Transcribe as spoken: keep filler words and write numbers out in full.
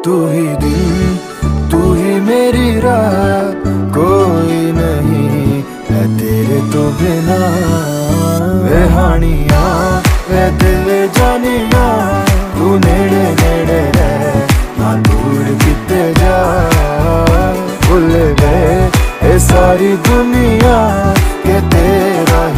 तू ही दिल, तू ही मेरी राह, कोई नहीं है तेरे तो बिना। वे हानिया वे दिल जानिया, तू नेड़े नेड़े रह ना दूर किते जा। भुल गए ये सारी दुनिया के तेरा